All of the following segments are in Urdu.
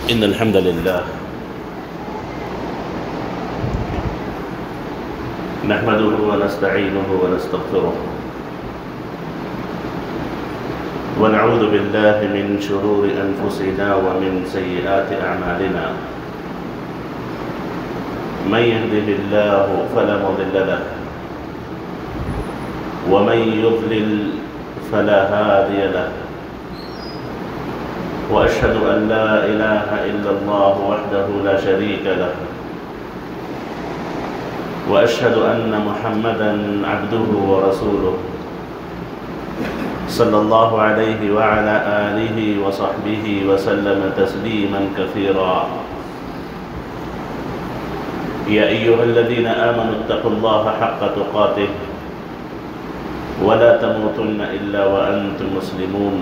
إن الحمد لله نحمده ونستعينه ونستغفره ونعوذ بالله من شرور أنفسنا ومن سيئات أعمالنا. من يهده الله فلا مضل له ومن يضلل فلا هادي له، وأشهد أن لا إله إلا الله وحده لا شريك له، وأشهد أن محمدًا عبده ورسوله صلى الله عليه وعلى آله وصحبه وسلم تسليمًا كثيرًا. يا أيها الذين آمنوا اتقوا الله حق تقاته ولا تموتن إلا وأنتم مسلمون.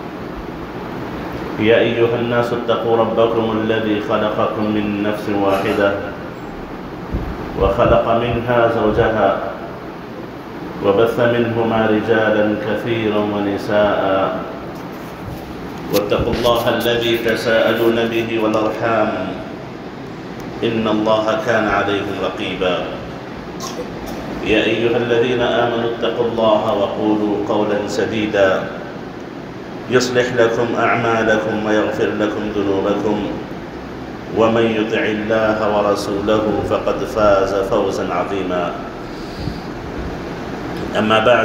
يا أيها الناس اتقوا ربكم الذي خلقكم من نفس واحدة وخلق منها زوجها وبث منهما رجالا كثيرا ونساء، واتقوا الله الذي تساءلون به والأرحام إن الله كان عليكم رقيبا. يا أيها الذين آمنوا اتقوا الله وقولوا قولا سديدا يصلح لكم أعمالكم ويغفر لكم ذنوبكم، ومن يطع الله ورسوله فقد فاز فوزا عظيما. أما بعد،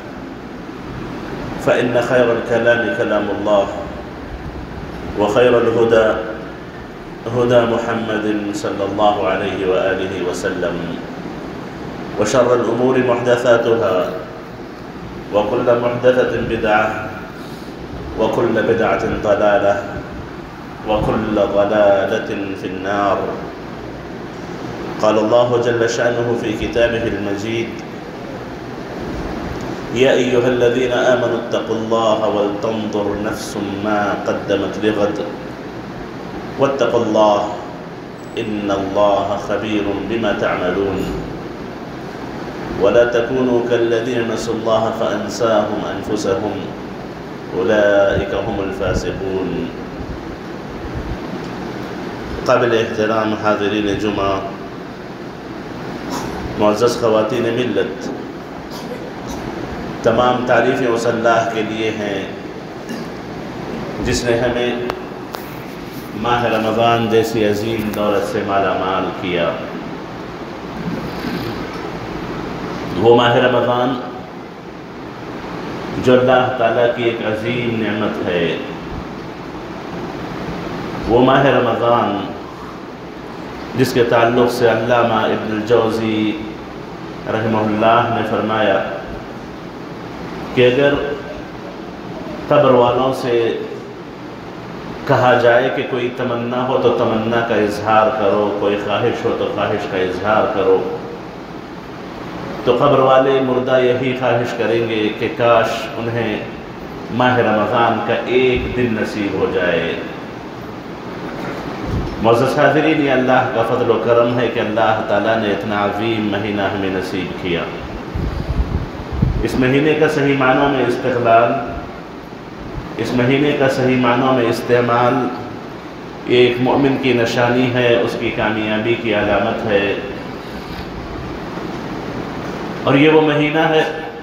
فإن خير الكلام كلام الله، وخير الهدى هدى محمد صلى الله عليه وآله وسلم، وشر الأمور محدثاتها، وكل محدثة بدعة، وكل بدعة ضلالة، وكل ضلالة في النار. قال الله جل شأنه في كتابه المجيد: يا أيها الذين آمنوا اتقوا الله ولتنظر نفس ما قدمت لغد واتقوا الله إن الله خبير بما تعملون. ولا تكونوا كالذين نسوا الله فأنساهم أنفسهم أولئك هم الفاسقون. قابل احترام حاضرین جمعہ، معزز خواتین ملت، تمام تعریفیں اس اللہ کے لیے ہیں جس نے ہمیں ماہ رمضان جیسی عظیم دولت سے مالا مال کیا۔ وہ ماہ رمضان جو اللہ تعالیٰ کی ایک عظیم نعمت ہے، وہ ماہ رمضان جس کے تعلق سے علامہ ابن الجوزی رحمہ اللہ نے فرمایا کہ اگر قبر والوں سے کہا جائے کہ کوئی تمنا ہو تو تمنا کا اظہار کرو، کوئی خواہش ہو تو خواہش کا اظہار کرو، تو قبر والے مردہ یہی خواہش کریں گے کہ کاش انہیں ماہ رمضان کا ایک دن نصیب ہو جائے۔ معزز حاضرین، یہ اللہ کا فضل و کرم ہے کہ اللہ تعالیٰ نے اتنا عظیم مہینہ ہمیں نصیب کیا۔ اس مہینے کا صحیح معنوں میں استقلال، اس مہینے کا صحیح معنوں میں استعمال، یہ ایک مومن کی نشانی ہے، اس کی کامیابی کی علامت ہے۔ اور یہ وہ مہینہ ہے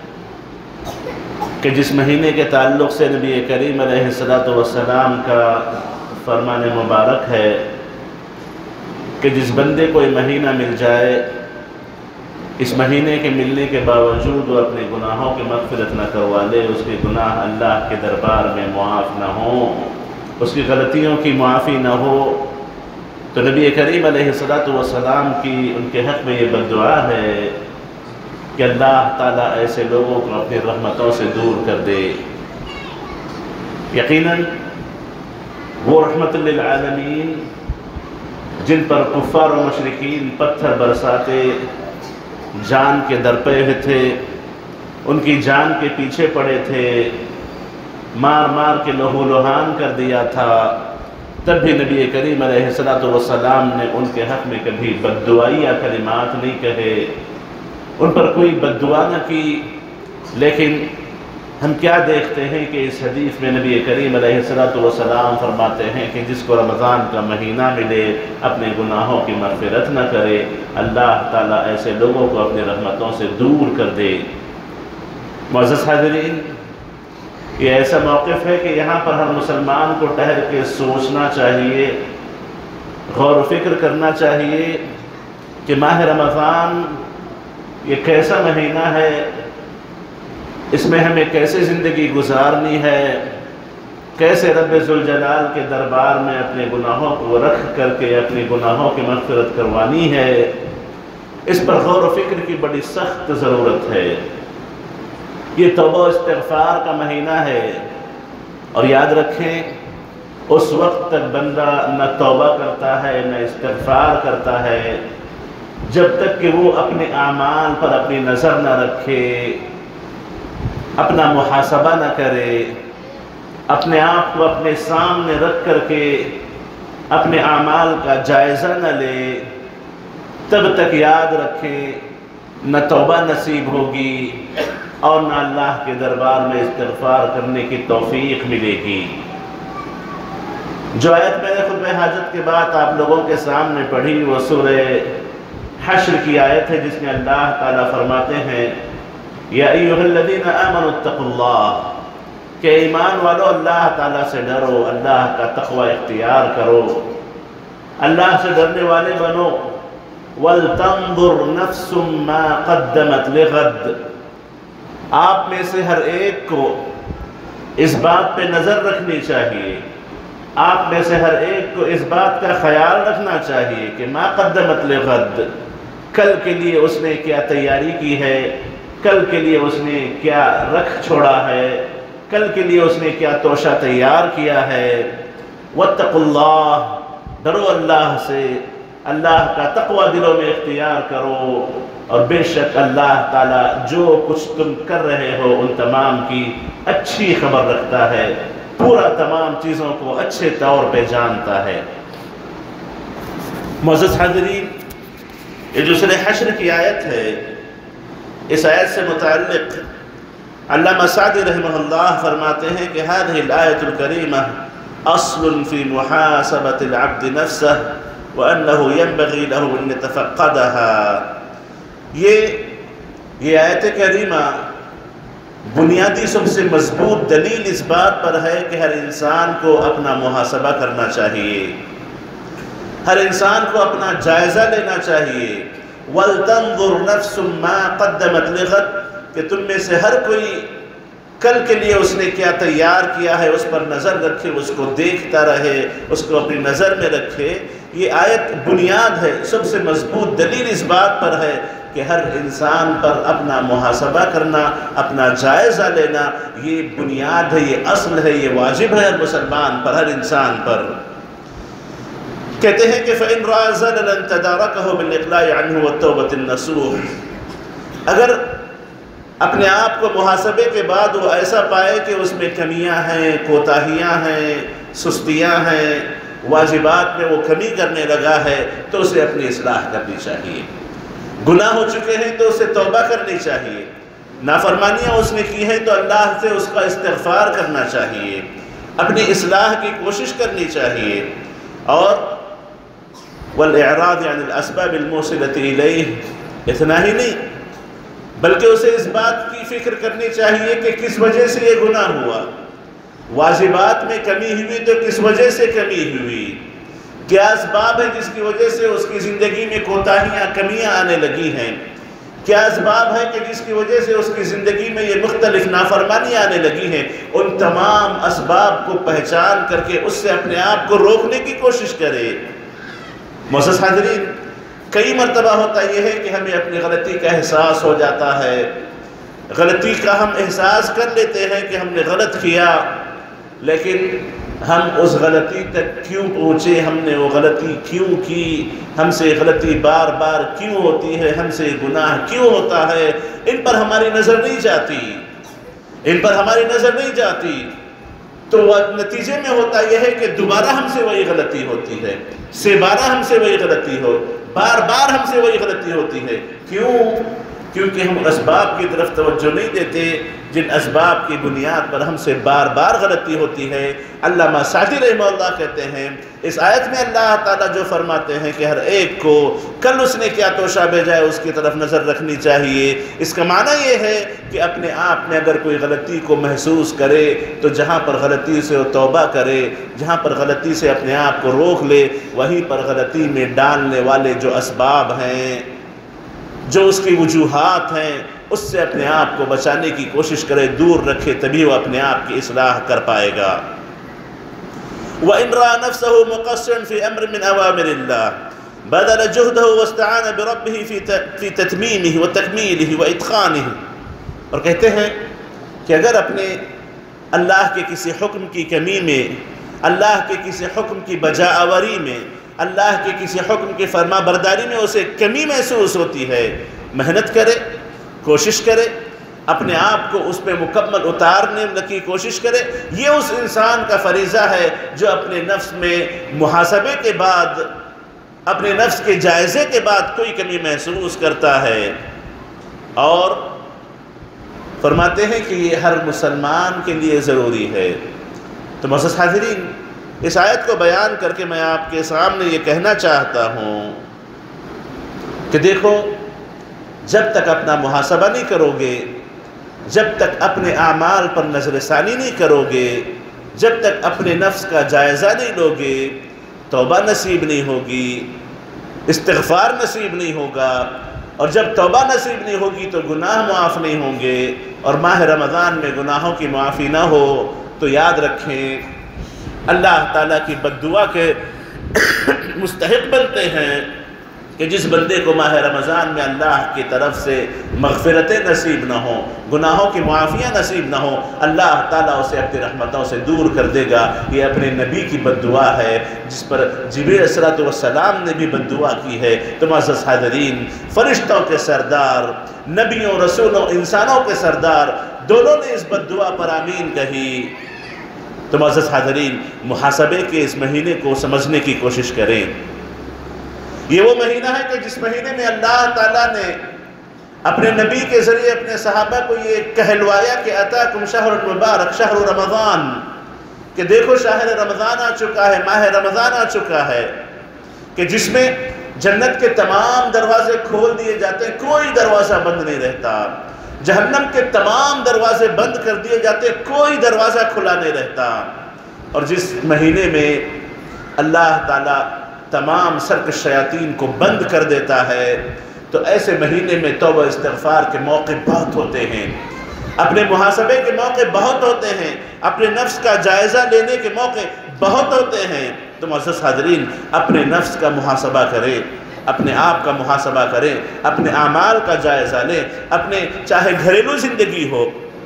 کہ جس مہینے کے تعلق سے نبی کریم علیہ السلام کا فرمان مبارک ہے کہ جس بندے کو یہ مہینہ مل جائے، اس مہینے کے ملنے کے باوجود وہ اپنے گناہوں کی مغفرت نہ کروا لے، اس کے گناہ اللہ کے دربار میں معاف نہ ہوں، اس کی غلطیوں کی معافی نہ ہو، تو نبی کریم علیہ السلام کی ان کے حق میں یہ بددعا ہے کہ اللہ تعالیٰ ایسے لوگوں کو اپنی رحمتوں سے دور کر دے۔ یقیناً وہ رحمت للعالمین جن پر کفار و مشرکین پتھر برساتے جان کے درپے ہوئے تھے، ان کی جان کے پیچھے پڑے تھے، مار مار کے لہو لہان کر دیا تھا، تب بھی نبی کریم علیہ السلام نے ان کے حق میں کبھی بددعائی یا کلمات نہیں کہے، ان پر کوئی بددعا نہ کی، لیکن ہم کیا دیکھتے ہیں کہ اس حدیث میں نبی کریم علیہ السلام فرماتے ہیں کہ جس کو رمضان کا مہینہ ملے اپنے گناہوں کی مغفرت نہ کرے، اللہ تعالیٰ ایسے لوگوں کو اپنی رحمتوں سے دور کر دے۔ معزز حاضرین، یہ ایسا موقف ہے کہ یہاں پر ہر مسلمان کو ٹھہر کے سوچنا چاہیے، غور و فکر کرنا چاہیے کہ ماہ رمضان یہ کیسا مہینہ ہے، اس میں ہمیں کیسے زندگی گزارنی ہے، کیسے رب ذوالجلال کے دربار میں اپنے گناہوں کو رکھ کر کے اپنے گناہوں کی مغفرت کروانی ہے۔ اس پر غور و فکر کی بڑی سخت ضرورت ہے۔ یہ توبہ و استغفار کا مہینہ ہے، اور یاد رکھیں اس وقت تک بندہ نہ توبہ کرتا ہے نہ استغفار کرتا ہے جب تک کہ وہ اپنے اعمال پر اپنی نظر نہ رکھے، اپنا محاسبہ نہ کرے، اپنے آپ کو اپنے سامنے رکھ کر کے اپنے اعمال کا جائزہ نہ لے، تب تک یاد رکھیں نہ توبہ نصیب ہوگی اور نہ اللہ کے دربار میں استغفار کرنے کی توفیق ملے گی۔ جو آیت میں نے خطبہ حاجت کے بعد آپ لوگوں کے سامنے پڑھی وہ سورہ حشر کی آیت ہے، جس میں اللہ تعالیٰ فرماتے ہیں یا ایھا الذین آمنوا اتقوا اللہ، کہ ایمان والو اللہ تعالیٰ سے ڈرو، اللہ کا تقوی اختیار کرو، اللہ سے ڈرنے والے بنو۔ وَلْتَنظُرْ نَفْسٌ مَا قَدَّمَتْ لِغَدٍ، آپ میں سے ہر ایک کو اس بات پہ نظر رکھنی چاہیے، آپ میں سے ہر ایک کو اس بات کا خیال رکھنا چاہیے کہ ما قدمت لغد، کل کے لیے اس نے کیا تیاری کی ہے، کل کے لیے اس نے کیا رکھ چھوڑا ہے، کل کے لیے اس نے کیا توشہ تیار کیا ہے۔ واتقوا اللہ، ڈرو اللہ سے، اللہ کا تقوی دلوں میں اختیار کرو، اور بے شک اللہ تعالیٰ جو کچھ تم کر رہے ہو ان تمام کی اچھی خبر رکھتا ہے، پورا تمام چیزوں کو اچھے طور پہ جانتا ہے۔ معزز حاضرین، یہ جو سورہ حشر کی آیت ہے، اس آیت سے متعلق علامہ سعدی رحمہ اللہ فرماتے ہیں کہ هذه الآية الكريمة أصل في محاسبة العبد نفسه وأنه ينبغي له أن يتفقدها۔ یہ آیت کریمہ بنیادی سب سے مضبوط دلیل اس بات پر ہے کہ ہر انسان کو اپنا محاسبہ کرنا چاہیے، ہر انسان کو اپنا جائزہ لینا چاہیے۔ وَلْتَنظُرْ نَفْسٌ مَا قَدَّمَتْ لِغَدٍ، کہ تم میں سے ہر کوئی کل کے لیے اس نے کیا تیار کیا ہے اس پر نظر رکھے، اس کو دیکھتا رہے، اس کو اپنی نظر میں رکھے۔ یہ آیت بنیاد ہے، سب سے مضبوط دلیل اس بات پر ہے کہ ہر انسان پر اپنا محاسبہ کرنا، اپنا جائزہ لینا، یہ بنیاد ہے، یہ اصل ہے، یہ واجب ہے ہر مسلمان پر، ہر انسان پر۔ کہتے ہیں کہ فَإِنْ رَأَى زَلَلًا تَدَارَكَهُ بِالْإِقْلَاعِ عَنْهُ وَالتَّوْبَةِ النَّصُوحِ، اگر اپنے آپ کو محاسبے کے بعد وہ ایسا پائے کہ اس میں کمیاں ہیں، کوتاہیاں ہیں، سستیاں ہیں، واجبات میں وہ کمی کرنے لگا ہے، تو اسے اپنی اصلاح کرنی چاہیے۔ گناہ ہو چکے ہیں تو اسے توبہ کرنی چاہیے، نافرمانیاں اس نے کی ہیں تو اللہ سے اس کا استغفار کرنا چاہیے، اپنی اصلاح کی کوشش کرنی چاہیے، اور وَالْإِعْرَاضِ عَنِ الْأَسْبَابِ الْمُوصِلَةِ إِلَيْهِ، اتنا ہی نہیں بلکہ اسے اس بات کی فکر کرنی چاہیے کہ کس وجہ سے یہ گناہ ہوا، واجبات میں کمی ہوئی تو کس وجہ سے کمی ہوئی، کیا اسباب ہے جس کی وجہ سے اس کی زندگی میں کوتاہیاں، کمیاں آنے لگی ہیں، کیا اسباب ہے کہ جس کی وجہ سے اس کی زندگی میں یہ مختلف نافرمانیاں آنے لگی ہیں، ان تمام اسباب کو پہچان کر کے اس سے اپنے آپ کو روکنے کی کوشش کرے۔ معزز حاضرین، کئی مرتبہ ہوتا یہ ہے کہ ہمیں اپنی غلطی کا احساس ہو جاتا ہے، غلطی کا ہم احساس کر لیتے ہیں کہ ہم نے غلط کیا، لیکن ہم اس غلطی تک کیوں پہنچے، ہم نے وہ غلطی کیوں کی، ہم سے غلطی بار بار کیوں ہوتی ہے، ہم سے گناہ کیوں ہوتا ہے، ان پر ہماری نظر نہیں جاتی، ان پر ہماری نظر نہیں جاتی، تو نتیجے میں ہوتا یہ ہے کہ دوبارہ ہم سے وہی غلطی ہوتی ہے، سے بارہ ہم سے وہی غلطی ہو، بار بار ہم سے وہی غلطی ہوتی ہے۔ کیوں؟ کیونکہ ہم اسباب کی طرف توجہ نہیں دیتے جن اسباب کی بنیاد پر ہم سے بار بار غلطی ہوتی ہے۔ علامہ سعدی رحمہ اللہ کہتے ہیں اس آیت میں اللہ تعالیٰ جو فرماتے ہیں کہ ہر ایک کو کل اس نے کیا توشہ بھیجا ہے اس کی طرف نظر رکھنی چاہیے، اس کا معنی یہ ہے کہ اپنے آپ میں اگر کوئی غلطی کو محسوس کرے تو جہاں پر غلطی سے وہ توبہ کرے، جہاں پر غلطی سے اپنے آپ کو روک لے، وہیں پر غلطی میں ڈالنے والے جو اسباب ہیں، جو اس کی وجوہات ہیں، اس سے اپنے آپ کو بچانے کی کوشش کرے، دور رکھے، تبھی وہ اپنے آپ کی اصلاح کر پائے گا۔ وَإِنْ رَأَى نَفْسَهُ مُقَصِّرًا فِي أَمْرٍ مِّنْ أَوَامِرِ اللَّهِ بَذَلَ جُهْدَهُ وَاسْتَعَانَ بِرَبِّهِ فِي تَتْمِيمِهِ وَتَكْمِيلِهِ وَإِتْقَانِهِ۔ اور کہتے ہیں کہ اگر اپنے اللہ کے کسی حکم کی کمی میں، اللہ کے کسی حکم کی بجا آوری میں، اللہ کے کسی حکم کی فرما برداری میں اسے کمی محسوس ہوتی ہے، محنت کرے، کوشش کرے، اپنے آپ کو اس پہ مکمل اتارنے کی کوشش کرے۔ یہ اس انسان کا فریضہ ہے جو اپنے نفس میں محاسبے کے بعد، اپنے نفس کے جائزے کے بعد کوئی کمی محسوس کرتا ہے۔ اور فرماتے ہیں کہ یہ ہر مسلمان کے لیے ضروری ہے۔ تو معزز حاضرین، اس آیت کو بیان کر کے میں آپ کے سامنے یہ کہنا چاہتا ہوں کہ دیکھو، جب تک اپنا محاسبہ نہیں کرو گے، جب تک اپنے اعمال پر نظر ثانی نہیں کرو گے، جب تک اپنے نفس کا جائزہ نہیں لو گے، توبہ نصیب نہیں ہوگی، استغفار نصیب نہیں ہوگا، اور جب توبہ نصیب نہیں ہوگی تو گناہ معاف نہیں ہوں گے، اور ماہ رمضان میں گناہوں کی معافی نہ ہو تو یاد رکھیں اللہ تعالیٰ کی بد دعا کے مستحق بنتے ہیں کہ جس بندے کو ماہ رمضان میں اللہ کی طرف سے مغفرتیں نصیب نہ ہوں، گناہوں کی معافیاں نصیب نہ ہوں، اللہ تعالیٰ اسے اپنی رحمتوں سے دور کر دے گا۔ یہ اپنے نبی کی بد دعا ہے جس پر جبریل علیہ السلام نے بھی بد دعا کی ہے۔ تو معزز حاضرین، فرشتوں کے سردار، نبیوں، رسولوں، انسانوں کے سردار، دونوں نے اس بد دعا پر آمین کہی۔ تو معزز حاضرین، محاسبے کے اس مہینے کو سمجھنے کی کوشش کریں۔ یہ وہ مہینہ ہے کہ جس مہینے میں اللہ تعالیٰ نے اپنے نبی کے ذریعے اپنے صحابہ کو یہ کہلوایا کہ اتاکم شہر المبارک شہر رمضان، کہ دیکھو شہر رمضان آ چکا ہے، ماہ رمضان آ چکا ہے، کہ جس میں جنت کے تمام دروازے کھول دیے جاتے ہیں، کوئی دروازہ بند نہیں رہتا، جہنم کے تمام دروازے بند کر دیے جاتے ہیں، کوئی دروازہ کھلا نہیں رہتا، اور جس مہینے میں اللہ تعالیٰ تمام سرکش شیاطین کو بند کر دیتا ہے، تو ایسے مہینے میں توبہ استغفار کے موقع بہت ہوتے ہیں، اپنے محاسبے کے موقع بہت ہوتے ہیں، اپنے نفس کا جائزہ لینے کے موقع بہت ہوتے ہیں۔ تو معزز حاضرین، اپنے نفس کا محاسبہ کریں، اپنے آپ کا محاسبہ کریں، اپنے اعمال کا جائزہ لیں، اپنے چاہے گھریلو زندگی ہو،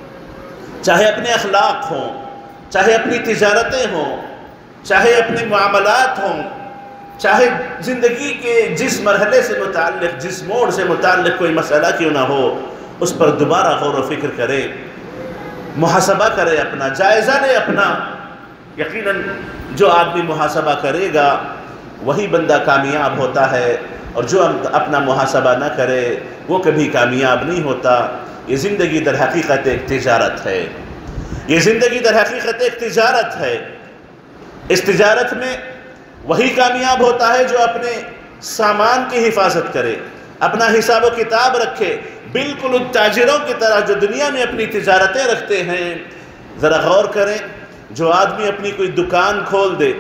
چاہے اپنے اخلاق ہوں، چاہے اپنی تجارتیں ہوں، چاہے اپنے معاملات ہوں، چاہے زندگی کے جس مرحلے سے متعلق، جس موڑ سے متعلق کوئی مسئلہ کیوں نہ ہو، اس پر دوبارہ غور و فکر کرے، محاسبہ کرے، اپنا جائزہ لے اپنا۔ یقیناً جو آدمی محاسبہ کرے گا وہی بندہ کامیاب ہوتا ہے، اور جو اپنا محاسبہ نہ کرے وہ کبھی کامیاب نہیں ہوتا۔ یہ زندگی در حقیقت ایک تجارت ہے، یہ زندگی در حقیقت ایک تجارت ہے۔ اس تجارت میں وہی کامیاب ہوتا ہے جو اپنے سامان کی حفاظت کرے، اپنا حساب و کتاب رکھے، بالکل ان تاجروں کی طرح جو دنیا میں اپنی تجارتیں رکھتے ہیں۔ ذرا غور کریں، جو آدمی اپنی کوئی دکان کھول دے،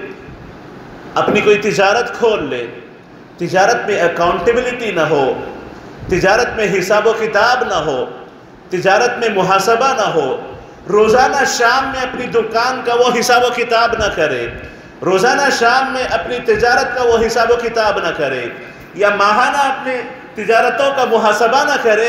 اپنی کوئی تجارت کھول لے، تجارت میں اکاؤنٹیبلٹی نہ ہو، تجارت میں حساب و کتاب نہ ہو، تجارت میں محاسبہ نہ ہو، روزانہ شام میں اپنی دکان کا وہ حساب و کتاب نہ کرے، روزانہ شام میں اپنی تجارت کا وہ حساب و کتاب نہ کرے، یا ماہانہ اپنے تجارتوں کا محاسبہ نہ کرے،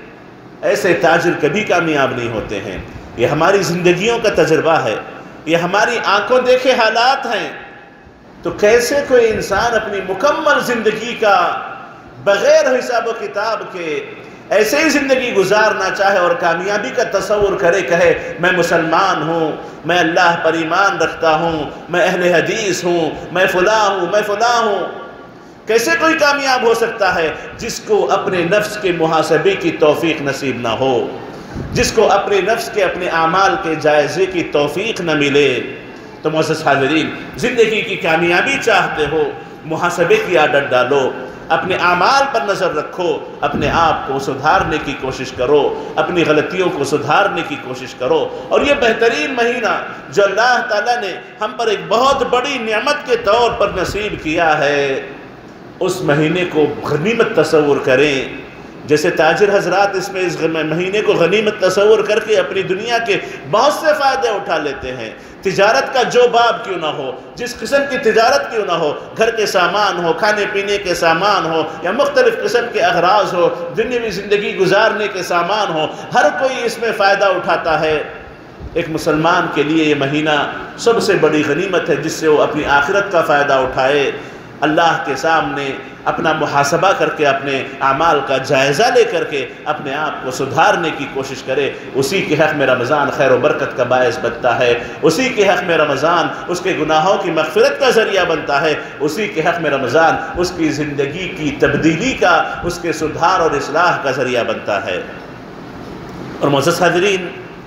ایسے تاجر کبھی کامیاب نہیں ہوتے ہیں۔ یہ ہماری زندگیوں کا تجربہ ہے، یہ ہماری آنکھوں دیکھے حالات ہیں۔ تو کیسے کوئی انسان اپنی مکمل زندگی کا بغیر حساب و کتاب کے ایسے ہی زندگی گزارنا چاہے اور کامیابی کا تصور کرے، کہے میں مسلمان ہوں، میں اللہ پر ایمان رکھتا ہوں، میں اہل حدیث ہوں، میں فلاں ہوں، میں فلاں ہوں۔ کیسے کوئی کامیاب ہو سکتا ہے جس کو اپنے نفس کے محاسبے کی توفیق نصیب نہ ہو، جس کو اپنے نفس کے اپنے اعمال کے جائزے کی توفیق نہ ملے۔ تو معزز حاضرین، زندگی کی کامیابی چاہتے ہو، محاسبے کی عادت ڈالو، اپنے اعمال پر نظر رکھو، اپنے آپ کو سدھارنے کی کوشش کرو، اپنی غلطیوں کو سدھارنے کی کوشش کرو۔ اور یہ بہترین مہینہ جو اللہ تعالیٰ نے ہم پر ایک بہت بڑی نعمت کے طور پر نصیب کیا ہے، اس مہینے کو غنیمت تصور کریں۔ جیسے تاجر حضرات اس مہینے کو غنیمت تصور کر کے اپنی دنیا کے بہت سے فائدے اٹھا لیتے ہیں۔ تجارت کا جو باب کیوں نہ ہو، جس قسم کی تجارت کیوں نہ ہو، گھر کے سامان ہو، کھانے پینے کے سامان ہو، یا مختلف قسم کے اغراض ہو، دنیاوی زندگی گزارنے کے سامان ہو، ہر کوئی اس میں فائدہ اٹھاتا ہے۔ ایک مسلمان کے لیے یہ مہینہ سب سے بڑی غنیمت ہے جس سے وہ اپنی آخرت کا فائدہ اٹھائے، اللہ کے سامنے اپنا محاسبہ کر کے، اپنے اعمال کا جائزہ لے کر کے اپنے آپ کو سدھارنے کی کوشش کرے۔ اسی کے حق میں رمضان خیر و برکت کا باعث بنتا ہے، اسی کے حق میں رمضان اس کے گناہوں کی مغفرت کا ذریعہ بنتا ہے، اسی کے حق میں رمضان اس کی زندگی کی تبدیلی کا، اس کے سدھار اور اصلاح کا ذریعہ بنتا ہے۔ اور معزز حاضرین،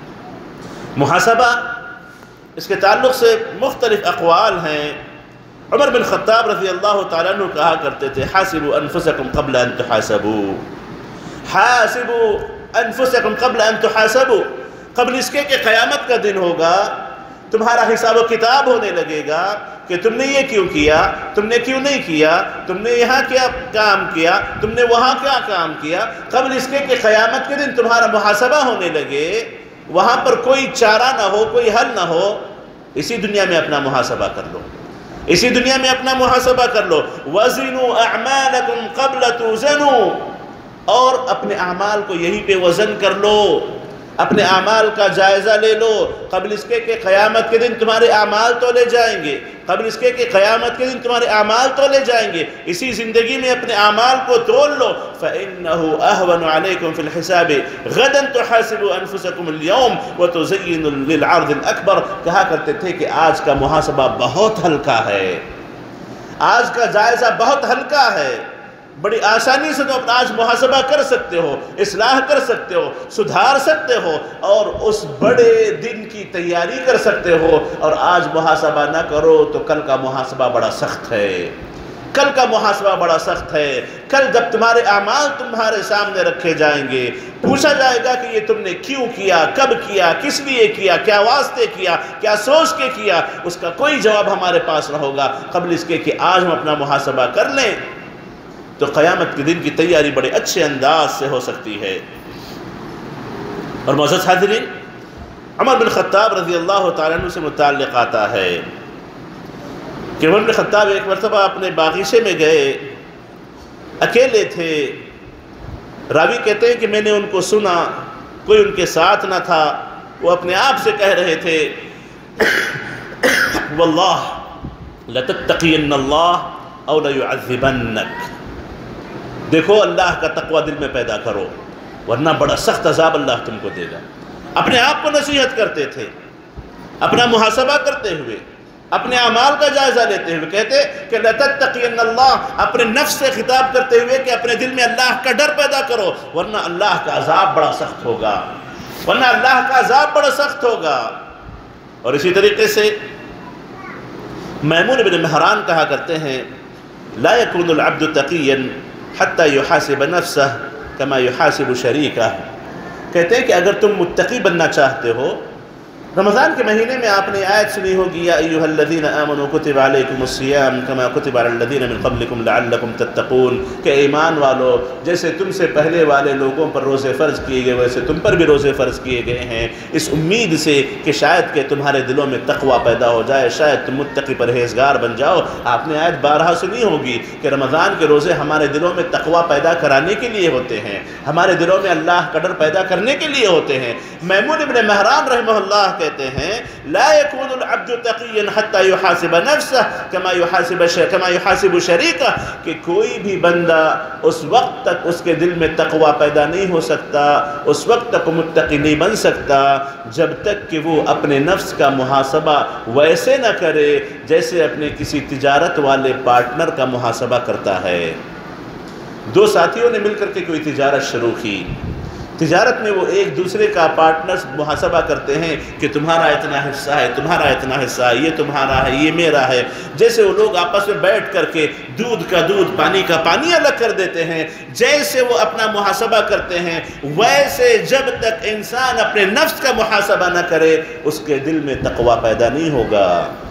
محاسبہ، اس کے تعلق سے مختلف اقوال ہیں۔ عمر بن خطاب رضی اللہ تعالیٰ عنہ کہا کرتے تھے، حاسبوا انفسکم قبل ان تحاسبوا، حاسبوا انفسکم قبل ان تحاسبوا، قبل اس کے کہ قیامت کا دن ہوگا، تمہارا حساب و کتاب ہونے لگے گا کہ تم نے یہ کیوں کیا، تم نے کیوں نہیں کیا، تم نے یہاں کیا کام کیا، تم نے وہاں کیا کام کیا، قبل اس کے کہ قیامت کے دن تمہارا محاسبہ ہونے لگے، وہاں پر کوئی چارہ نہ ہو، کوئی حل نہ ہو۔ اسی دنیا میں اپنا محاسبہ کر لو، اسی دنیا میں اپنا محاسبہ کر لو۔ وَزِنُوا أَعْمَالَكُمْ قَبْلَ تُوزَنُوا، اور اپنے اعمال کو یہیں پہ وزن کر لو، اپنے اعمال کا جائزہ لے لو، قبل اس کے کہ قیامت کے دن تمہارے اعمال تولے جائیں گے، قبل اس کے کہ قیامت کے دن تمہارے اعمال تولے جائیں گے۔ اسی زندگی میں اپنے اعمال کو تول لو۔ فَإِنَّهُ أَهْوَنُ عَلَيْكُمْ فِي الْحِسَابِ غَدًا تُحَاسِبُوا أَنفُسَكُمُ الْيَوْمَ وَتُزَيِّنُوا لِلْعَرْضِ الْأَكْبَرِ، کہا کرتے تھے کہ آج کا محاسبہ بہت ہلکا ہے، آج کا جائزہ بہت ہلکا ہے، بڑی آسانی سے تم آج محاسبہ کر سکتے ہو، اصلاح کر سکتے ہو، سدھار سکتے ہو، اور اس بڑے دن کی تیاری کر سکتے ہو۔ اور آج محاسبہ نہ کرو تو کل کا محاسبہ بڑا سخت ہے، کل کا محاسبہ بڑا سخت ہے۔ کل جب تمہارے اعمال تمہارے سامنے رکھے جائیں گے، پوچھا جائے گا کہ یہ تم نے کیوں کیا، کب کیا، کس لیے کیا، کیا واسطے کیا، کیا سوچ کے کیا، اس کا کوئی جواب ہمارے پاس نہ ہوگا قبل اس کے کہ آج ہم اپنا محاسبہ کر لیں، تو قیامت کے دن کی تیاری بڑے اچھے انداز سے ہو سکتی ہے۔ اور معزز حاضرین، عمر بن خطاب رضی اللہ تعالیٰ عنہ سے متعلق آتا ہے کہ عمر بن خطاب ایک مرتبہ اپنے باغیچے میں گئے، اکیلے تھے۔ راوی کہتے ہیں کہ میں نے ان کو سنا، کوئی ان کے ساتھ نہ تھا، وہ اپنے آپ سے کہہ رہے تھے، واللہ لتتقین اللہ او لیعذبنک، دیکھو اللہ کا تقوی دل میں پیدا کرو ورنہ بڑا سخت عذاب اللہ تم کو دے گا۔ اپنے آپ کو نصیحت کرتے تھے، اپنا محاسبہ کرتے ہوئے، اپنے اعمال کا جائزہ لیتے ہوئے کہتے کہ لَتَتَّقِيَنَّ اللَّهِ، اپنے نفس سے خطاب کرتے ہوئے کہ اپنے دل میں اللہ کا ڈر پیدا کرو ورنہ اللہ کا عذاب بڑا سخت ہوگا، ورنہ اللہ کا عذاب بڑا سخت ہوگا۔ اور اسی طریقے سے میمون بن مہران کہا کرتے ہیں، لا يكون العبد تقيا حتى يحاسب نفسه كما يحاسب شريكه، کہتے ہیں کہ اگر تم متقی بننا چاہتے ہو، رمضان کے مہینے میں آپ نے آیت سنی ہوگی، یا ایھا الذین آمنوا کتب علیکم الصیام کما کتب علی الذین من قبلکم لعلکم تتقون، کہ ایمان والو جیسے تم سے پہلے والے لوگوں پر روزے فرض کیے گئے ویسے تم پر بھی روزے فرض کیے گئے ہیں، اس امید سے کہ شاید کہ تمہارے دلوں میں تقوی پیدا ہو جائے، شاید تم متقی پرہیزگار بن جاؤ۔ آپ نے آیت بارہا سنی ہوگی کہ رمضان کے روزے ہمارے دلوں میں تقوی پیدا کرانے کے لیے ہوتے ہیں، ہمارے دلوں میں اللہ کا ڈر پیدا کرنے کے لیے ہوتے ہیں۔ میمون ابن مہران رحمہ اللہ کہتے ہیں لا يكون العبد تقيا حتى يحاسب نفسه كما يحاسب شريكه، کہ کوئی بھی بندہ اس وقت تک اس کے دل میں تقوی پیدا نہیں ہو سکتا، اس وقت تک متقی نہیں بن سکتا جب تک کہ وہ اپنے نفس کا محاسبہ ویسے نہ کرے جیسے اپنے کسی تجارت والے پارٹنر کا محاسبہ کرتا ہے۔ دو ساتھیوں نے مل کر کے کوئی تجارت شروع کی، تجارت میں وہ ایک دوسرے کا پارٹنرز محاسبہ کرتے ہیں کہ تمہارا اتنا حصہ ہے، تمہارا اتنا حصہ ہے، یہ تمہارا ہے، یہ میرا ہے، جیسے وہ لوگ آپس میں بیٹھ کر کے دودھ کا دودھ پانی کا پانی الگ کر دیتے ہیں، جیسے وہ اپنا محاسبہ کرتے ہیں ویسے جب تک انسان اپنے نفس کا محاسبہ نہ کرے اس کے دل میں تقوی پیدا نہیں ہوگا،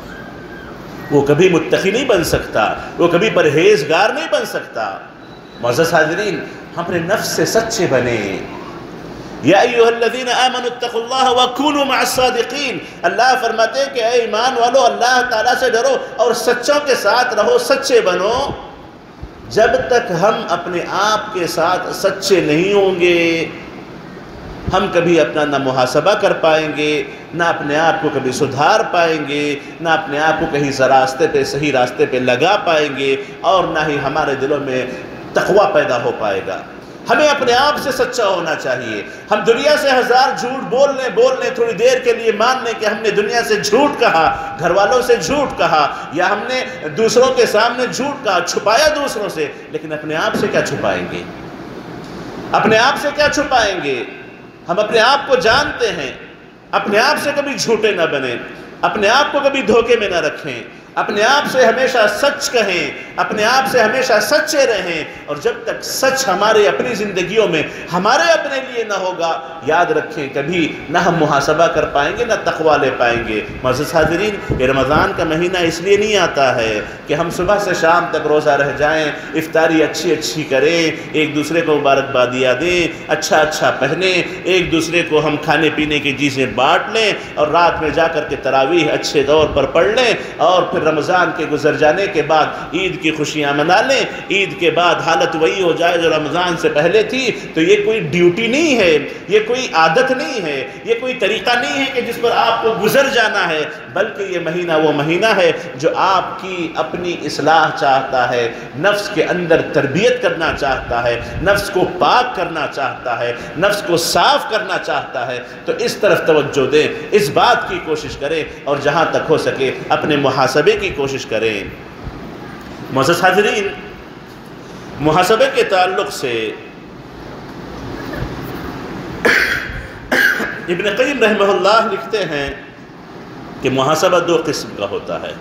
وہ کبھی متقی نہیں بن سکتا، وہ کبھی پرہیزگار نہیں بن سکتا۔ معزز حاضرین، ہم اپنے نفس سے سچے بنیں۔ یا ایہا الذین آمنوا اتقوا اللہ وکونوا مع الصادقین، اللہ فرماتے ہیں کہ اے ایمان والو اللہ تعالیٰ سے ڈرو اور سچوں کے ساتھ رہو، سچے بنو۔ جب تک ہم اپنے آپ کے ساتھ سچے نہیں ہوں گے ہم کبھی اپنا نہ محاسبہ کر پائیں گے، نہ اپنے آپ کو کبھی سدھار پائیں گے، نہ اپنے آپ کو کہیں راستے پہ صحیح راستے پہ لگا پائیں گے، اور نہ ہی ہمارے دلوں میں تقوی پیدا ہو پائے گا۔ ہمیں اپنے آپ سے سچا ہونا چاہیے۔ ہم دنیا سے ہزار جھوٹ بول لیں تھوڑی دیر کے لیے، مان لیں کہ ہم نے دنیا سے جھوٹ کہا، گھر والوں سے جھوٹ کہا، یا ہم نے دوسروں کے سامنے جھوٹ کہا، چھپایا دوسروں سے، لیکن اپنے آپ سے کیا چھپائیں گے؟ اپنے آپ سے کیا چھپائیں گے؟ ہم اپنے آپ کو جانتے ہیں، اپنے آپ سے کبھی جھوٹے نہ بنیں، اپنے آپ کو کبھی دھوکے میں نہ رکھیں، اپنے آپ سے ہمیشہ سچ کہیں، اپنے آپ سے ہمیشہ سچے رہیں، اور جب تک سچ ہمارے اپنی زندگیوں میں ہمارے اپنے لیے نہ ہوگا، یاد رکھیں کبھی نہ ہم محاسبہ کر پائیں گے، نہ تقوی لے پائیں گے۔ معزز حاضرین، یہ رمضان کا مہینہ اس لیے نہیں آتا ہے کہ ہم صبح سے شام تک روزہ رہ جائیں، افطاری اچھی کریں، ایک دوسرے کو مبارکبادیاں دیں، اچھا پہنیں، ایک دوسرے کو ہم کھانے پینے کی چیزیں بانٹ لیں، اور رات میں جا کر کے تراویح اچھے طور پر پڑھ لیں، اور پھر رمضان کے گزر جانے کے بعد عید کی خوشیاں منا لیں۔ عید کے بعد حالت وہی ہو جائے جو رمضان سے پہلے تھی، تو یہ کوئی ڈیوٹی نہیں ہے، یہ کوئی عادت نہیں ہے، یہ کوئی طریقہ نہیں ہے کہ جس پر آپ کو گزر جانا ہے، بلکہ یہ مہینہ وہ مہینہ ہے جو آپ کی اپنی اصلاح چاہتا ہے، نفس کے اندر تربیت کرنا چاہتا ہے، نفس کو پاک کرنا چاہتا ہے، نفس کو صاف کرنا چاہتا ہے۔ تو اس طرف توجہ دیں، اس بات کی کوشش کریں، اور جہاں تک ہو سکے اپنے محاسبے کی کوشش کریں۔ معزز حاضرین، محاسبے کے تعلق سے ابن قیم رحمہ اللہ لکھتے ہیں کہ محاسبہ دو قسم کا ہوتا ہے،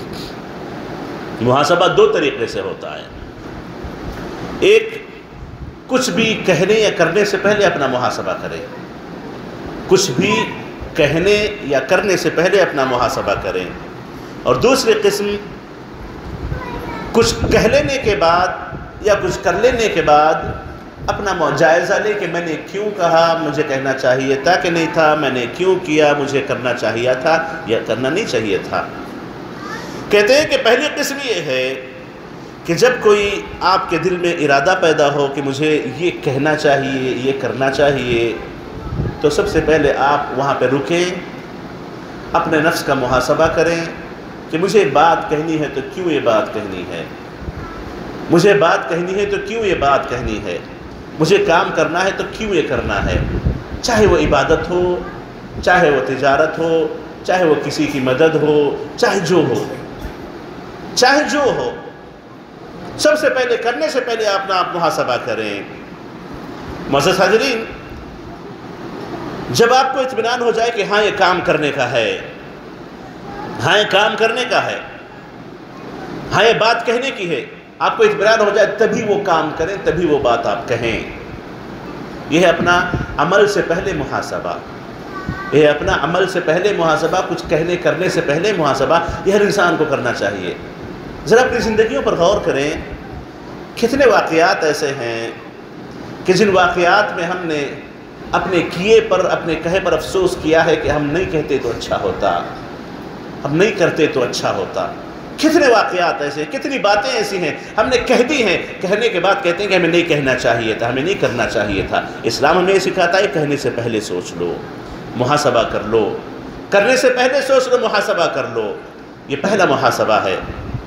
محاسبہ دو طریقے سے ہوتا ہے۔ ایک، کچھ بھی کہنے یا کرنے سے پہلے اپنا محاسبہ کریں، کچھ بھی کہنے یا کرنے سے پہلے اپنا محاسبہ کریں، اور دوسری قسم، کچھ کہہ لینے کے بعد یا کچھ کر لینے کے بعد اپنا جائزہ لے کہ میں نے کیوں کہا، مجھے کہنا چاہیے تھا کہ نہیں تھا، میں نے کیوں کیا، مجھے کرنا چاہیے تھا یا کرنا نہیں چاہیے تھا۔ کہتے ہیں کہ پہلی قسم یہ ہے کہ جب کوئی آپ کے دل میں ارادہ پیدا ہو کہ مجھے یہ کہنا چاہیے، یہ کرنا چاہیے، تو سب سے پہلے آپ وہاں پہ رکیں، اپنے نفس کا محاسبہ کریں کہ مجھے بات کہنی ہے تو کیوں یہ بات کہنی ہے، مجھے بات کہنی ہے تو کیوں یہ بات کہنی ہے، مجھے کام کرنا ہے تو کیوں یہ کرنا ہے، چاہے وہ عبادت ہو، چاہے وہ تجارت ہو، چاہے وہ کسی کی مدد ہو، چاہے جو ہو، سب سے پہلے کرنے سے پہلے اپنا آپ محاسبہ کریں۔ معزز حاضرین، جب آپ کو اطمینان ہو جائے کہ ہاں یہ کام کرنے کا ہے، ہاں یہ کام کرنے کا ہے، ہاں یہ بات کہنے کی ہے، آپ کو اطمینان ہو جائے تبھی وہ کام کریں، تبھی وہ بات آپ کہیں۔ یہ ہے اپنا عمل سے پہلے محاسبہ، یہ ہے اپنا عمل سے پہلے محاسبہ، کچھ کہنے کرنے سے پہلے محاسبہ، یہ ہر انسان کو کرنا چاہیے۔ ذرا اپنی زندگیوں پر غور کریں، کتنے واقعات ایسے ہیں کہ جن واقعات میں ہم نے اپنے کیے پر، اپنے کہے پر افسوس کیا ہے کہ ہم نہیں کہتے تو اچھا ہوتا، ہم نہیں کرتے تو اچھا ہوتا۔ کتنے واقعات ایسے، کتنی باتیں ایسی ہیں ہم نے کہہ دی ہیں، کہنے کے بعد کہتے ہیں کہ ہمیں نہیں کہنا چاہیے تھا، ہمیں نہیں کرنا چاہیے تھا۔ اسلام ہمیں یہ سکھاتا ہے کہنے سے پہلے سوچ لو، محاسبہ کر لو، کرنے سے پہلے سوچ لو، محاسبہ کر لو، یہ پہلا محاسبہ ہے۔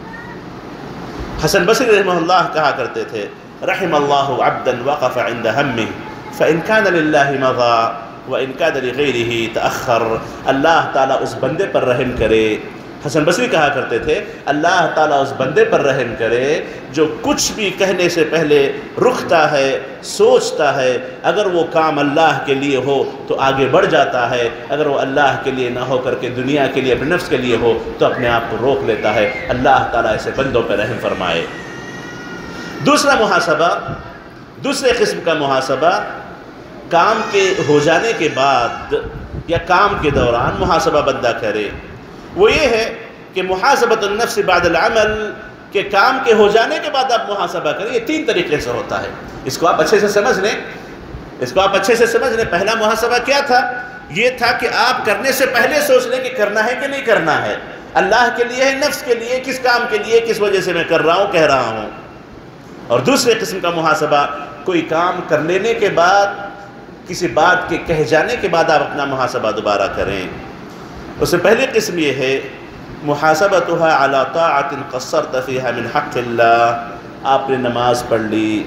حسن بصری رحمہ اللہ کہا کرتے تھے، رحم اللہ عبدا وقف عند ہمہ فإن كان للہ مضى وإن كان لغیرہ تأخر۔ اللہ تعالیٰ اس بندے پر رحم کرے، حسن بصری کہا کرتے تھے، اللہ تعالیٰ اس بندے پر رحم کرے جو کچھ بھی کہنے سے پہلے رکتا ہے، سوچتا ہے، اگر وہ کام اللہ کے لیے ہو تو آگے بڑھ جاتا ہے، اگر وہ اللہ کے لیے نہ ہو کر کے دنیا کے لیے، اپنے نفس کے لیے ہو تو اپنے آپ کو روک لیتا ہے۔ اللہ تعالیٰ ایسے بندوں پہ رحم فرمائے۔ دوسرا محاسبہ، دوسرے قسم کا محاسبہ، کام کے ہو جانے کے بعد یا کام کے دوران محاسبہ بندہ کرے، وہ یہ ہے کہ محاسبۃ النفس بعد العمل، کہ کام کے ہو جانے کے بعد آپ محاسبہ کریں۔ یہ تین طریقے سے ہوتا ہے، اس کو آپ اچھے سے سمجھ لیں، اس کو آپ اچھے سے سمجھ لیں۔ پہلا محاسبہ کیا تھا؟ یہ تھا کہ آپ کرنے سے پہلے سوچ لیں کہ کرنا ہے کہ نہیں کرنا ہے، اللہ کے لیے ہے، نفس کے لیے، کس کام کے لیے، کس وجہ سے میں کر رہا ہوں، کہہ رہا ہوں۔ اور دوسرے قسم کا محاسبہ، کوئی کام کر لینے کے بعد، کسی بات کے کہہ جانے کے بعد آپ اپنا محاسبہ دوبارہ کریں۔ اس سے پہلی قسم یہ ہے محاسبتها على طاعة قصرت فيها من حق اللہ۔ آپ نے نماز پڑھ لی،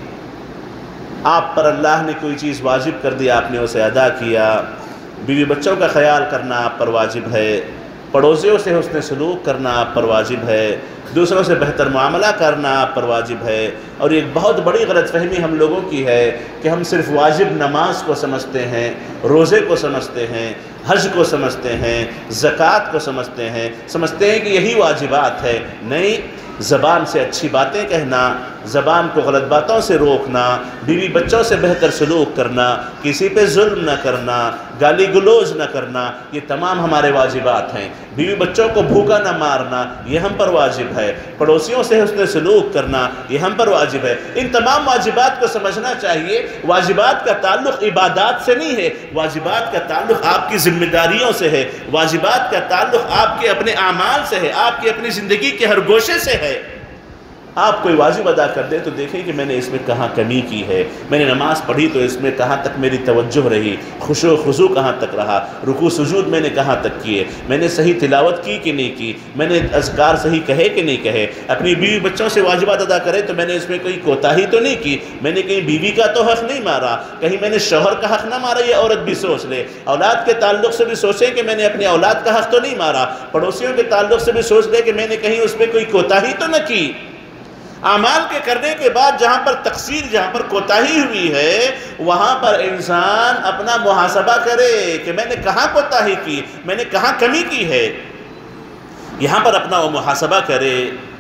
آپ پر اللہ نے کوئی چیز واجب کر دی، آپ نے اسے ادا کیا، بیوی بچوں کا خیال کرنا آپ پر واجب ہے، پڑوسیوں سے حسن سلوک کرنا آپ پر واجب ہے، دوسروں سے بہتر معاملہ کرنا آپ پر واجب ہے۔ اور ایک بہت بڑی غلط فہمی ہم لوگوں کی ہے کہ ہم صرف واجب نماز کو سمجھتے ہیں، روزے کو سمجھتے ہیں، حج کو سمجھتے ہیں، زکوٰۃ کو سمجھتے ہیں کہ یہی واجبات ہے۔ نہیں، زبان سے اچھی باتیں کہنا، زبان کو غلط باتوں سے روکنا، بیوی بچوں سے بہتر سلوک کرنا، کسی پہ ظلم نہ کرنا، گالی گلوز نہ کرنا، یہ تمام ہمارے واجبات ہیں۔ بیوی بچوں کو بھوکا نہ مارنا، یہ ہم پر واجب ہے۔ پڑوسیوں سے حسن سلوک کرنا، یہ ہم پر واجب ہے۔ ان تمام واجبات کو سمجھنا چاہیے، واجبات کا تعلق عبادات سے نہیں ہے، واجبات کا تعلق آپ کی ذمہ داریوں سے ہے، واجبات کا تعلق آپ کے اپنے اعمال سے ہے، آپ کی اپنی زندگی کے ہر گوشے سے ہے۔ آپ کوئی واجب ادا کر دیں تو دیکھیں کہ میں نے اس میں کہاں کمی کی ہے، میں نے نماز پڑھی تو اس میں کہاں تک میری توجہ رہی، خشوع و خضوع کہاں تک رہا، رکوع سجود میں نے کہاں تک کیے، میں نے صحیح تلاوت کی کہ نہیں کی، میں نے اذکار صحیح کہے کہ نہیں کہے۔ اپنی بیوی بچوں سے واجبات ادا کرے تو میں نے اس میں کوئی کوتاہی تو نہیں کی، میں نے کہیں بیوی کا تو حق نہیں مارا، کہیں میں نے شوہر کا حق نہ مارا۔ یہ عورت بھی سوچ لے، اولاد کے تعلق سے بھی سوچیں کہ میں نے اپنے اولاد کا حق تو نہیں مارا، پڑوسیوں کے تعلق سے بھی سوچ لے کہ میں نے کہیں اس میں کوئی کوتاہی تو نہ کی۔ اعمال کے کرنے کے بعد جہاں پر تقصیر، جہاں پر کوتاہی ہوئی ہے، وہاں پر انسان اپنا محاسبہ کرے کہ میں نے کہاں کوتاہی کی، میں نے کہاں کمی کی ہے، یہاں پر اپنا وہ محاسبہ کرے۔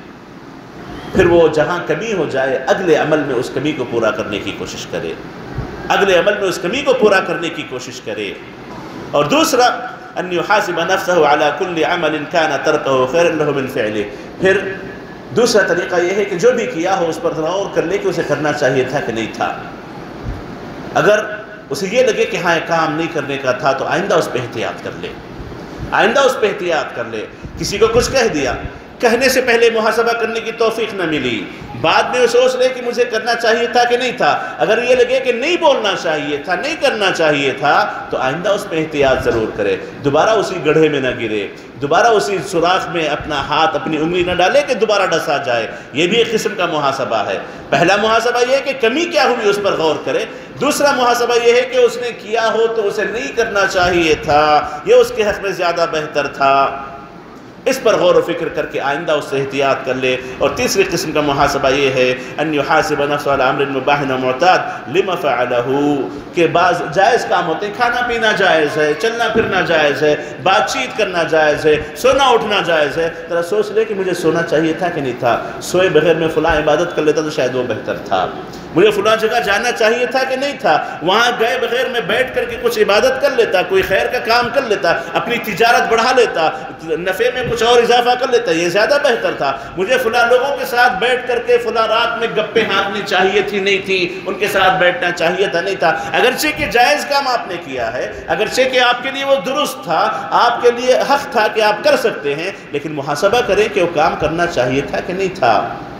پھر وہ جہاں کمی ہو جائے اگلے عمل میں اس کمی کو پورا کرنے کی کوشش کرے، اگلے عمل میں اس کمی کو پورا کرنے کی کوشش کرے۔ اور دوسرا، ان يحاسب نفسه على كل عمل كان تركه خيرا له من فعله۔ پھر دوسرا طریقہ یہ ہے کہ جو بھی کیا ہو اس پر غور کر لے کہ اسے کرنا چاہیے تھا کہ نہیں تھا۔ اگر اسے یہ لگے کہ ہاں یہ کام نہیں کرنے کا تھا تو آئندہ اس پہ احتیاط کر لے، آئندہ اس پہ احتیاط کر لے۔ کسی کو کچھ کہہ دیا، کہنے سے پہلے محاسبہ کرنے کی توفیق نہ ملی، بعد میں وہ سوچ لے کہ مجھے کرنا چاہیے تھا کہ نہیں تھا۔ اگر یہ لگے کہ نہیں بولنا چاہیے تھا، نہیں کرنا چاہیے تھا، تو آئندہ اس پہ احتیاط ضرور کرے، دوبارہ اسی گڑھے میں نہ گرے، دوبارہ اسی سوراخ میں اپنا ہاتھ، اپنی انگلی نہ ڈالے کہ دوبارہ ڈسا جائے۔ یہ بھی ایک قسم کا محاسبہ ہے۔ پہلا محاسبہ یہ ہے کہ کمی کیا ہوئی اس پر غور کرے، دوسرا محاسبہ یہ ہے کہ اس نے کیا ہو تو اسے نہیں کرنا چاہیے تھا، یہ اس کے حق میں زیادہ بہتر تھا، اس پر غور و فکر کر کے آئندہ اس سے احتیاط کر لے۔ اور تیسری قسم کا محاسبہ یہ ہے ان يحاسب نفسه على امر مباح ومعتاد لما فعله، کہ بعض جائز کام ہوتے ہیں، کھانا پینا جائز ہے، چلنا پھرنا جائز ہے، بات چیت کرنا جائز ہے، سونا اٹھنا جائز ہے۔ ذرا سوچ لے کہ مجھے سونا چاہیے تھا کہ نہیں تھا، سوئے بغیر میں فلاں عبادت کر لیتا تو شاید وہ بہتر تھا، مجھے فلاں جگہ جانا چاہیے تھا کہ نہیں تھا، وہاں گئے بغیر میں بیٹھ کر کے کچھ عبادت کر لیتا، کوئی خیر کا کام کر لیتا، اپنی تجارت بڑھا لیتا، نفع میں کچھ اور اضافہ کر لیتا، یہ زیادہ بہتر تھا۔ مجھے فلاں لوگوں کے ساتھ بیٹھ کر کے فلاں رات میں گپیں ہانکنی چاہیے تھی، نہیں تھی، ان کے ساتھ بیٹھنا چاہیے تھا، نہیں تھا۔ اگرچہ کہ جائز کام آپ نے کیا ہے، اگرچہ کہ آپ کے لیے وہ درست تھا، آپ کے لیے حق تھا کہ آپ کر سکتے ہیں، لیکن محاسبہ کریں کہ وہ کام کرنا چاہیے تھا کہ نہیں تھا۔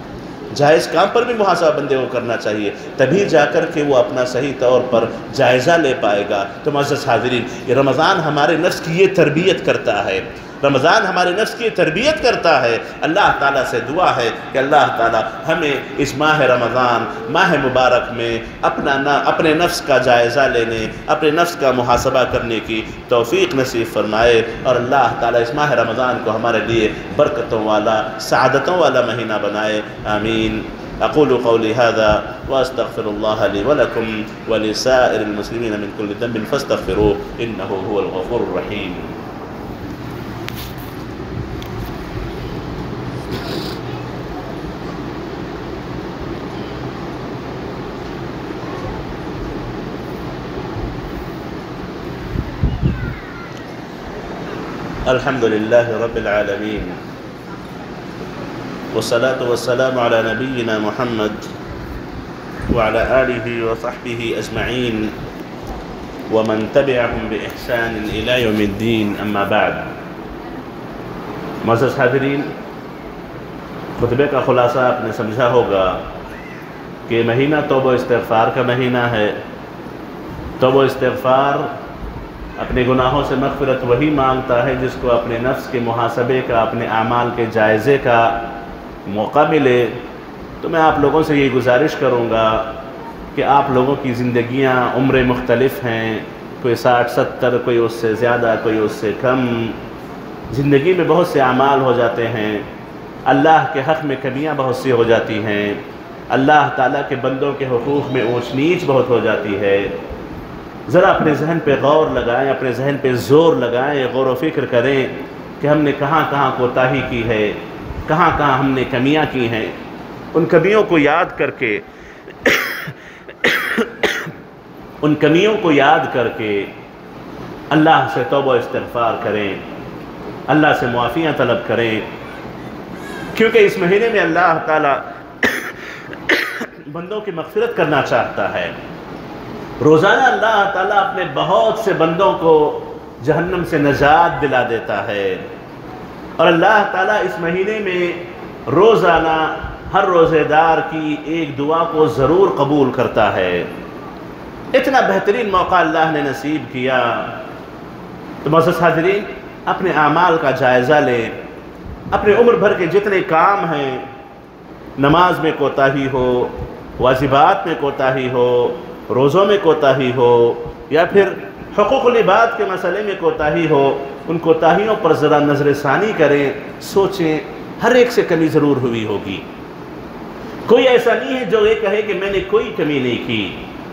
جائز کام پر بھی محاسبہ بندے کو کرنا چاہیے، تبھی جا کر کے وہ اپنا صحیح طور پر جائزہ لے پائے گا۔ تو معزز حاضرین، یہ رمضان ہمارے نفس کی یہ تربیت کرتا ہے، رمضان ہمارے نفس کی تربیت کرتا ہے۔ اللہ تعالیٰ سے دعا ہے کہ اللہ تعالیٰ ہمیں اس ماہ رمضان، ماہ مبارک میں اپنے نفس کا جائزہ لینے، اپنے نفس کا محاسبہ کرنے کی توفیق نصیب فرمائے، اور اللہ تعالیٰ اس ماہ رمضان کو ہمارے لیے برکتوں والا، سعادتوں والا مہینہ بنائے، آمین۔ اقول قولی هذا واستغفر الله لي ولكم ولسائر المسلمين من كل ذنب فاستغفروه انه هو الغفور الرحيم۔ الحمد لله رب العالمين، والصلاة والسلام على نبينا محمد وعلى آله وصحبه أجمعين ومن تبعهم بإحسان إلى يوم الدين، أما بعد۔ معزز حاضرین، خطبے کا خلاصہ آپ نے سمجھا ہوگا کہ مہینہ توبہ و استغفار کا مہینہ ہے۔ توبہ و استغفار اپنے گناہوں سے مغفرت وہی مانگتا ہے جس کو اپنے نفس کے محاسبے کا، اپنے اعمال کے جائزے کا موقع ملے۔ تو میں آپ لوگوں سے یہ گزارش کروں گا کہ آپ لوگوں کی زندگیاں، عمریں مختلف ہیں، کوئی 60-70، کوئی اس سے زیادہ، کوئی اس سے کم۔ زندگی میں بہت سے اعمال ہو جاتے ہیں، اللہ کے حق میں کمیاں بہت سی ہو جاتی ہیں، اللہ تعالیٰ کے بندوں کے حقوق میں اونچ نیچ بہت ہو جاتی ہے۔ ذرا اپنے ذہن پہ غور لگائیں، اپنے ذہن پہ زور لگائیں، غور و فکر کریں کہ ہم نے کہاں کہاں کوتاہی کی ہے، کہاں کہاں ہم نے کمیاں کی ہیں۔ ان کمیوں کو یاد کر کے ان کمیوں کو یاد کر کے اللہ سے توبہ استغفار کریں، اللہ سے معافیاں طلب کریں، کیونکہ اس مہینے میں اللہ تعالیٰ بندوں کی مغفرت کرنا چاہتا ہے۔ روزانہ اللہ تعالیٰ اپنے بہت سے بندوں کو جہنم سے نجات دلا دیتا ہے، اور اللہ تعالیٰ اس مہینے میں روزانہ ہر روزے دار کی ایک دعا کو ضرور قبول کرتا ہے۔ اتنا بہترین موقع اللہ نے نصیب کیا۔ تو معزز حاضرین، اپنے اعمال کا جائزہ لیں، اپنے عمر بھر کے جتنے کام ہیں، نماز میں کوتاہی ہو، واجبات میں کوتاہی ہو، روزوں میں کوتاہی ہو، یا پھر حقوق العباد کے مسئلے میں کوتاہی ہو، ان کوتاہیوں پر ذرا نظر ثانی کریں، سوچیں، ہر ایک سے کمی ضرور ہوئی ہوگی۔ کوئی ایسا نہیں ہے جو یہ کہے کہ میں نے کوئی کمی نہیں کی۔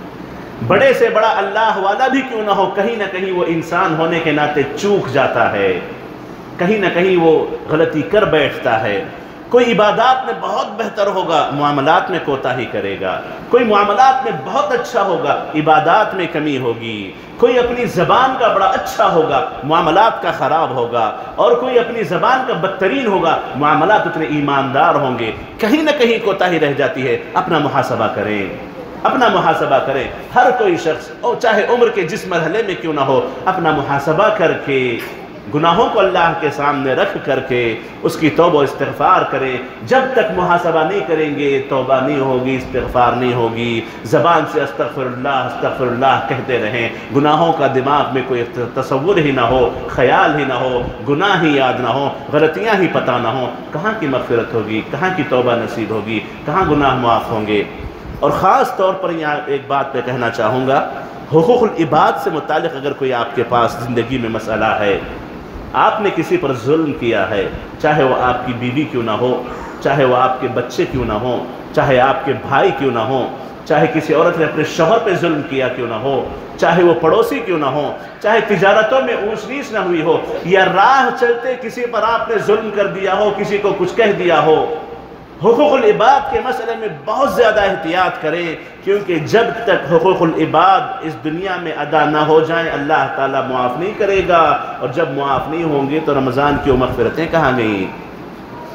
بڑے سے بڑا اللہ والا بھی کیوں نہ ہو، کہیں نہ کہیں وہ انسان ہونے کے ناطے چوک جاتا ہے، کہیں نہ کہیں وہ غلطی کر بیٹھتا ہے۔ کوئی عبادات میں بہت بہتر ہوگا، معاملات میں کوتاہی کرے گا۔ کوئی معاملات میں بہت اچھا ہوگا، عبادات میں کمی ہوگی۔ کوئی اپنی زبان کا بڑا اچھا ہوگا، معاملات کا خراب ہوگا، اور کوئی اپنی زبان کا بدترین ہوگا، معاملات اتنے ایماندار ہوں گے۔ کہیں نہ کہیں کوتاہی رہ جاتی ہے۔ اپنا محاسبہ کریں، اپنا محاسبہ کریں۔ ہر کوئی شخص، اور چاہے عمر کے جس مرحلے میں کیوں نہ ہو، اپنا محاسبہ کر کے، گناہوں کو اللہ کے سامنے رکھ کر کے اس کی توبہ استغفار کریں۔ جب تک محاسبہ نہیں کریں گے، توبہ نہیں ہوگی، استغفار نہیں ہوگی۔ زبان سے استغفر اللہ کہتے رہیں، گناہوں کا دماغ میں کوئی تصور ہی نہ ہو، خیال ہی نہ ہو، گناہ ہی یاد نہ ہو، غلطیاں ہی پتہ نہ ہو، کہاں کی مغفرت ہوگی، کہاں کی توبہ نصیب ہوگی، کہاں گناہ معاف ہوں گے۔ اور خاص طور پر یہاں ایک بات پہ کہنا چاہوں گا، حقوق العباد سے متعلق اگر کوئی آپ کے پاس زندگی میں مسئلہ ہے، آپ نے کسی پر ظلم کیا ہے، چاہے وہ آپ کی بیوی کیوں نہ ہو، چاہے وہ آپ کے بچے کیوں نہ ہوں، چاہے آپ کے بھائی کیوں نہ ہوں، چاہے کسی عورت نے اپنے شوہر پہ ظلم کیا کیوں نہ ہو، چاہے وہ پڑوسی کیوں نہ ہو، چاہے تجارتوں میں اونچ نیچ نہ ہوئی ہو، یا راہ چلتے کسی پر آپ نے ظلم کر دیا ہو، کسی کو کچھ کہہ دیا ہو، حقوق العباد کے مسئلے میں بہت زیادہ احتیاط کریں، کیونکہ جب تک حقوق العباد اس دنیا میں ادا نہ ہو جائیں، اللہ تعالیٰ معاف نہیں کرے گا، اور جب معاف نہیں ہوں گے تو رمضان کی وہ مغفرتیں کہاں گئیں؟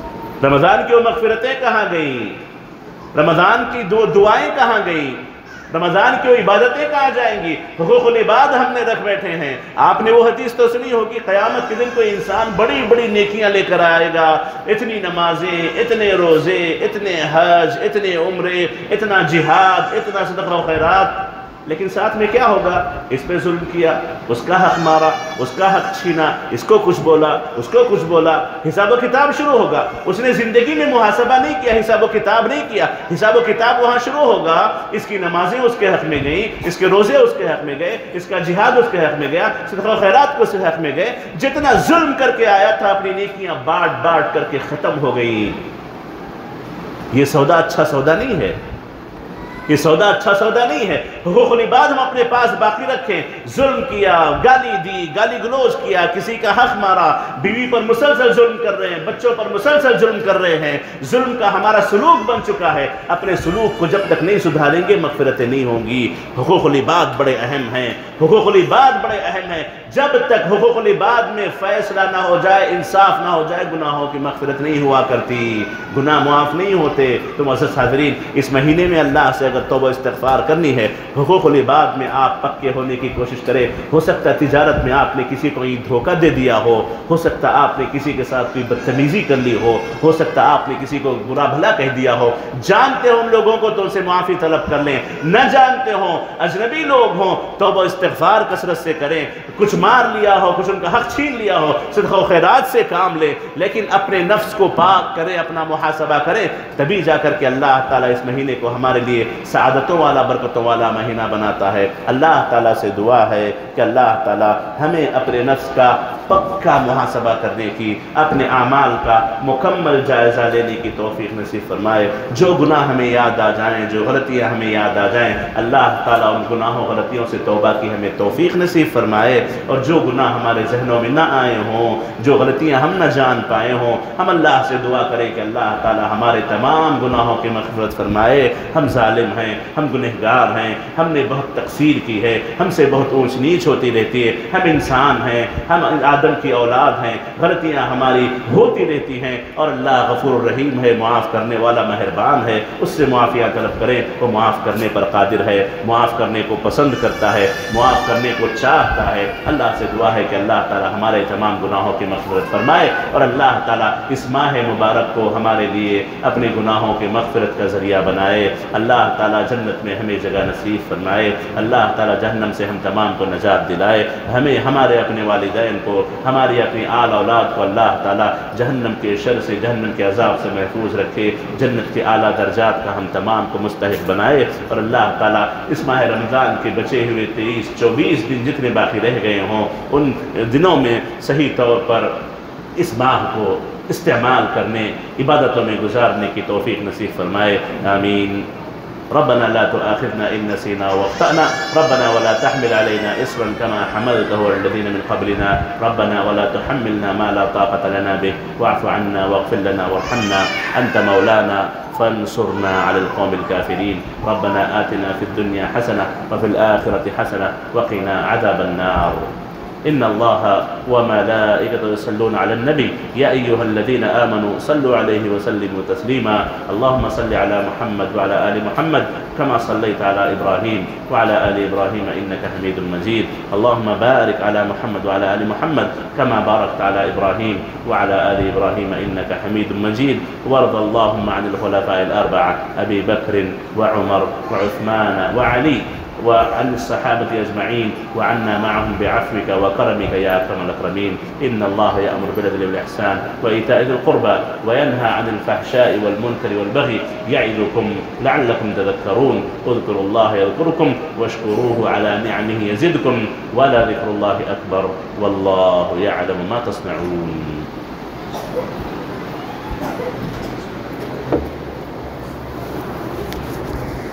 رمضان کی وہ مغفرتیں کہاں گئیں؟ رمضان کی دعائیں کہاں گئیں؟ رمضان کی وہ عبادتیں کہاں جائیں گی؟ حقوق العباد ہم نے رکھ بیٹھے ہیں۔ آپ نے وہ حدیث تو سنی ہوگی، قیامت کے دن کوئی انسان بڑی بڑی نیکیاں لے کر آئے گا، اتنی نمازیں، اتنے روزے، اتنے حج، اتنے عمرے، اتنا جہاد، اتنا صدقہ و خیرات، لیکن ساتھ میں کیا ہوگا؟ اس پہ ظلم کیا، اس کا حق مارا، اس کا حق چھینا، اس کو کچھ بولا، اس کو کچھ بولا، حساب و کتاب شروع ہوگا۔ اس نے زندگی میں محاسبہ نہیں کیا، حساب و کتاب نہیں کیا، حساب و کتاب وہاں شروع ہوگا۔ اس کی نمازیں اس کے حق میں گئیں، اس کے روزے اس کے حق میں گئے، اس کا جہاد اس کے حق میں گیا، صدقہ و خیرات کو اس کے حق میں گئے، جتنا ظلم کر کے آیا تھا اپنی نیکیاں بانٹ بانٹ کر کے ختم ہو گئی۔ یہ سودا اچھا سودا نہیں ہے، یہ سودا اچھا سودا نہیں ہے۔ حقوق العباد ہم اپنے پاس باقی رکھیں۔ ظلم کیا، گالی دی، گالی گلوچ کیا، کسی کا حق مارا، بیوی پر مسلسل ظلم کر رہے ہیں، بچوں پر مسلسل ظلم کر رہے ہیں، ظلم کا ہمارا سلوک بن چکا ہے۔ اپنے سلوک کو جب تک نہیں سدھاریں گے مغفرتیں نہیں ہوں گی۔ حقوق العباد بڑے اہم ہیں، حقوق العباد بڑے اہم ہیں۔ جب تک حقوق العباد میں فیصلہ نہ ہو جائے، انصاف نہ ہو جائے، گناہوں کی مغفرت نہیں ہوا کرتی، گناہ معاف نہیں ہوتے۔ تو معزز حاضرین، اس مہینے میں اللہ سے اگر توبہ استغفار کرنی ہے، حقوق العباد میں آپ پکے ہونے کی کوشش کریں۔ ہو سکتا ہے تجارت میں آپ نے کسی کو دھوکہ دے دیا ہو سکتا ہے آپ نے کسی کے ساتھ کوئی بدتمیزی کر لی ہو سکتا ہے آپ نے کسی کو برا بھلا کہہ دیا ہو۔ جانتے ہو ان لوگوں کو تو ان سے معافی طلب کر لیں، نہ جانتے ہوں، اجنبی لوگ ہوں، توبہ استغفار کثرت سے کریں۔ کچھ مار لیا ہو، کچھ ان کا حق چھین لیا ہو، صدقہ و خیرات سے کام لیں، لیکن اپنے نفس کو پاک کریں، اپنا محاسبہ کریں، تبھی جا کر کے اللہ تعالیٰ اس مہینے کو ہمارے لیے سعادتوں والا، برکتوں والا مہینہ بناتا ہے۔ اللہ تعالیٰ سے دعا ہے کہ اللہ تعالیٰ ہمیں اپنے نفس کا پکا محاسبہ کرنے کی، اپنے اعمال کا مکمل جائزہ لینے کی توفیق نصیب فرمائے۔ جو گناہ ہمیں یاد آ جائیں، جو غلطیاں ہمیں یاد آ جائیں، اللہ تعالیٰ ان گناہوں غلطیوں سے توبہ کی ہمیں توفیق نصیب فرمائے، اور جو گناہ ہمارے ذہنوں میں نہ آئے ہوں، جو غلطیاں ہم نہ جان پائے ہوں، ہم اللہ سے دعا کریں کہ اللہ تعالیٰ ہمارے تمام گناہوں کی مغفرت فرمائے۔ ہم ظالم ہیں، ہم گنہگار ہیں، ہم نے بہت تقصیر کی ہے، ہم سے بہت اونچ نیچ ہوتی رہتی ہے، ہم انسان ہیں، ہم آدم کی اولاد ہیں، غلطیاں ہماری ہوتی رہتی ہیں، اور اللہ غفور الرحیم ہے، معاف کرنے والا مہربان ہے، اس سے معافیہ طلب کریں، وہ معاف کرنے پر قادر ہے، معاف کرنے کو پسند کرتا ہے، معاف کرنے کو چاہتا ہے۔ اللہ سے دعا ہے کہ اللہ تعالی ہمارے تمام گناہوں کی مغفرت فرمائے، اور اللہ تعالی اس ماہ مبارک کو ہمارے لیے اپنے گناہوں کی مغفرت کا ذریعہ بنائے۔ اللہ تعالی جنت میں ہمیں جگہ نصیب فرمائے، اللہ تعالی جہنم سے ہم تمام کو نجات دلائے، ہمیں، ہمارے اپنے والدین کو، ہماری اپنی آل اولاد کو اللہ تعالی جہنم کے شر سے، جہنم کے عذاب سے محفوظ رکھے، جنت کے اعلیٰ درجات کا ہم تمام کو مستحق بنائے، اور اللہ تعالی اس ماہ رمضان کے بچے ہوئے 23-24 دن جتنے باقی رہ گئے ہوں، ان دنوں میں صحیح طور پر اس ماہ کو استعمال کرنے، عبادتوں میں گزارنے کی توفیق نصیب فرمائے، آمین۔ ربنا لا تؤاخذنا إن نسينا واخطأنا، ربنا ولا تحمل علينا إصرا كما حملته على الذين من قبلنا، ربنا ولا تحملنا ما لا طاقة لنا به، واعف عنا واغفر لنا وارحمنا، أنت مولانا فانصرنا على القوم الكافرين، ربنا آتنا في الدنيا حسنة وفي الآخرة حسنة وقنا عذاب النار۔ إن الله وملائكته يصلون على النبي يا أيها الذين آمنوا صلوا عليه وسلموا تسليما، اللهم صل على محمد وعلى آل محمد كما صليت على إبراهيم وعلى آل إبراهيم إنك حميد مجيد، اللهم بارك على محمد وعلى آل محمد كما باركت على إبراهيم وعلى آل إبراهيم إنك حميد مجيد، وارض اللهم عن الخلفاء الأربعة أبي بكر وعمر وعثمان وعلي وعن الصحابة أجمعين، وعنا معهم بعفوك وكرمك يا أكرم الأكرمين، إن الله يأمر بالعدل والإحسان وإيتاء ذي القربى وينهى عن الفحشاء والمنكر والبغي يعظكم لعلكم تذكرون، اذكروا الله يذكركم واشكروه على نعمه يزدكم ولذكر الله أكبر والله يعلم ما تصنعون۔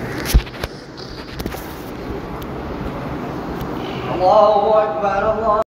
الله أكبر الله